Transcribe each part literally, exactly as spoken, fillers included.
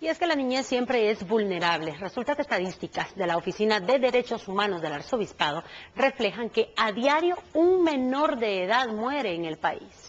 Y es que la niñez siempre es vulnerable. Resulta que estadísticas de la Oficina de Derechos Humanos del Arzobispado reflejan que a diario un menor de edad muere en el país.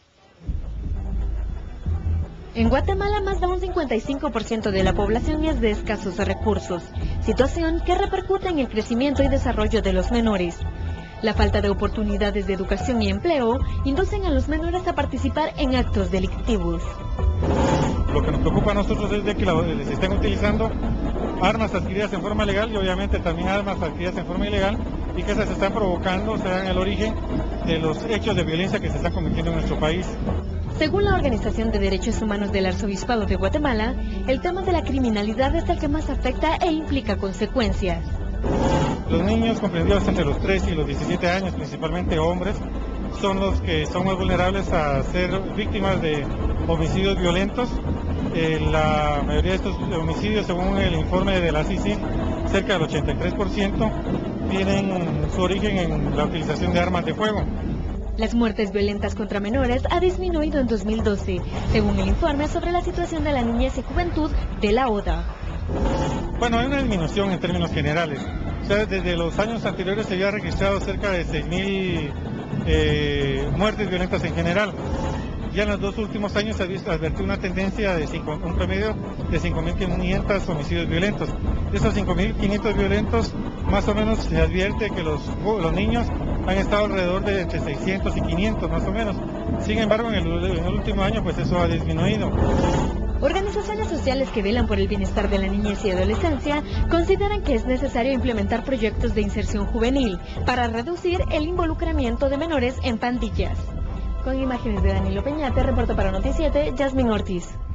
En Guatemala, más de un cincuenta y cinco por ciento de la población es de escasos recursos, situación que repercute en el crecimiento y desarrollo de los menores. La falta de oportunidades de educación y empleo inducen a los menores a participar en actos delictivos. Lo que nos preocupa a nosotros es de que les estén utilizando armas adquiridas en forma legal y obviamente también armas adquiridas en forma ilegal, y que esas se están provocando, serán el origen de los hechos de violencia que se están cometiendo en nuestro país. Según la Organización de Derechos Humanos del Arzobispado de Guatemala, el tema de la criminalidad es el que más afecta e implica consecuencias. Los niños comprendidos entre los tres y los diecisiete años, principalmente hombres, son los que son más vulnerables a ser víctimas de homicidios violentos. Eh, la mayoría de estos homicidios, según el informe de la C I C I N, cerca del ochenta y tres por ciento, tienen su origen en la utilización de armas de fuego. Las muertes violentas contra menores ha disminuido en dos mil doce, según el informe sobre la situación de la niñez y juventud de la O D A. Bueno, hay una disminución en términos generales. O sea, desde los años anteriores se había registrado cerca de seis mil eh, muertes violentas en general. Ya en los dos últimos años se ha visto advertir una tendencia de cinco, un promedio de cinco mil quinientos homicidios violentos. De esos cinco mil quinientos violentos, más o menos se advierte que los, los niños han estado alrededor de entre seiscientos y quinientos más o menos. Sin embargo, en el, en el último año pues eso ha disminuido. Organizaciones sociales que velan por el bienestar de la niñez y adolescencia consideran que es necesario implementar proyectos de inserción juvenil para reducir el involucramiento de menores en pandillas. Con imágenes de Danilo Peñate, reportó para Noticiete, Yasmin Ortiz.